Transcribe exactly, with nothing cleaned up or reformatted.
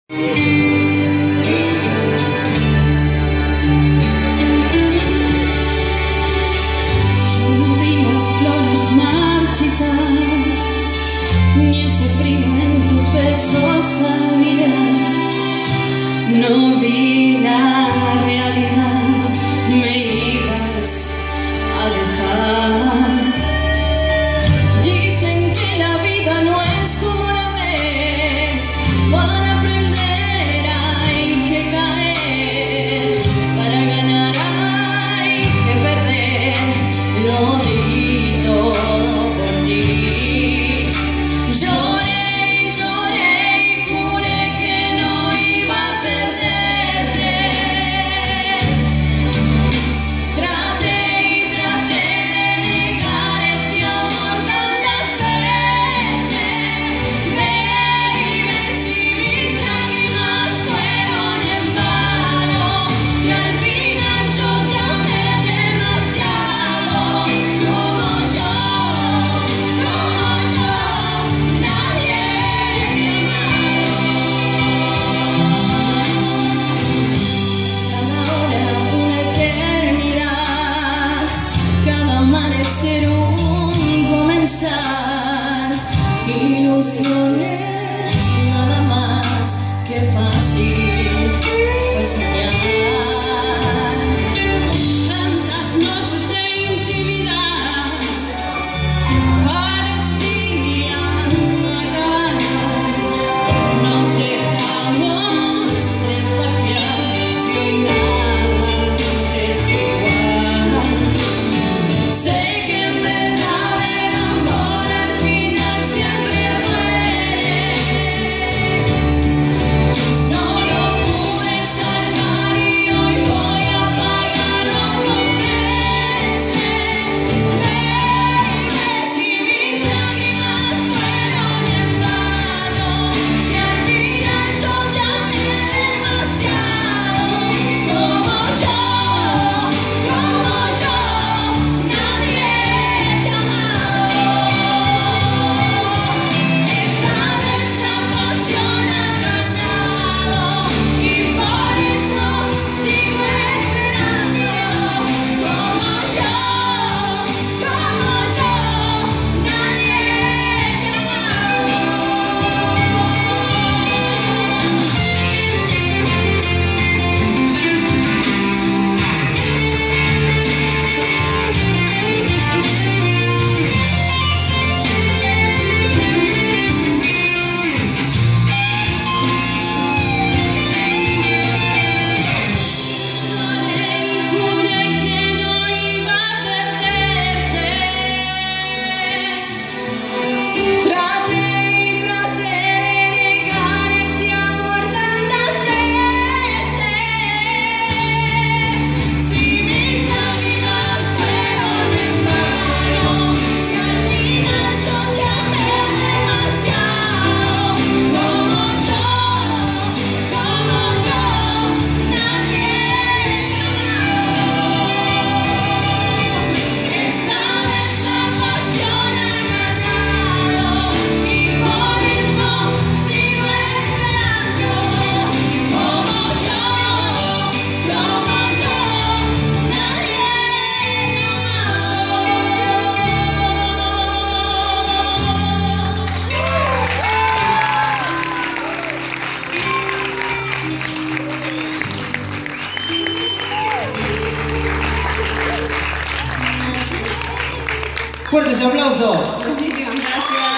No vi la realidad, me ibas a dejar. Dicen que la vida no es como la ves, para aprender hay que caer, para ganar hay que perder. Lo di todo por ti. Yo ser un comenzar, ilusiones nada más que fácil fue soñar. Tantas noches de intimidad parecían acabar, nos dejamos desafiar y hoy nada es igual. Sé fuerte ese aplauso. Muchísimas gracias.